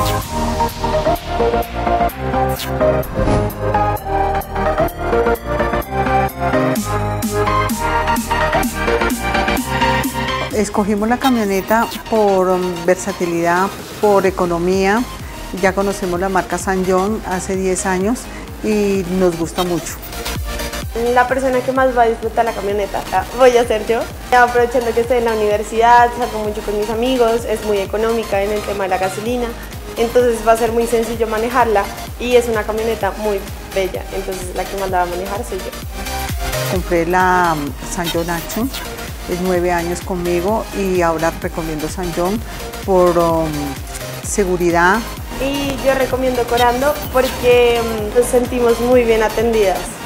Escogimos la camioneta por versatilidad, por economía. Ya conocemos la marca Ssanjon hace 10 años y nos gusta mucho. La persona que más va a disfrutar la camioneta voy a ser yo. Aprovechando que estoy en la universidad, salgo mucho con mis amigos, es muy económica en el tema de la gasolina, entonces va a ser muy sencillo manejarla y es una camioneta muy bella, entonces la que más la va a manejar soy yo. Compré la Ssanjon Action, es 9 años conmigo y ahora recomiendo Ssanjon por seguridad. Y yo recomiendo Corando porque nos sentimos muy bien atendidas.